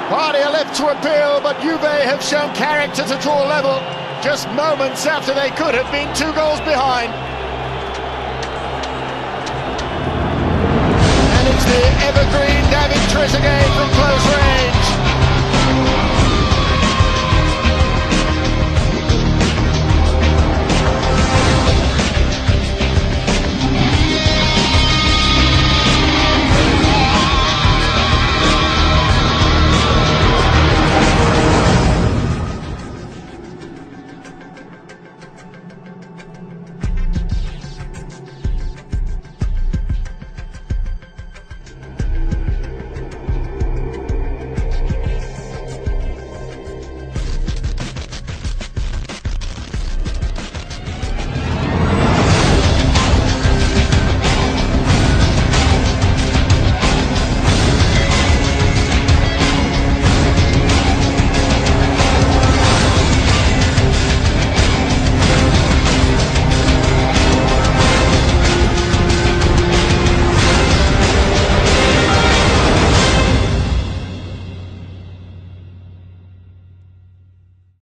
Party are left to appeal, but Juve have shown character to draw level just moments after they could have been 2 goals behind. And it's the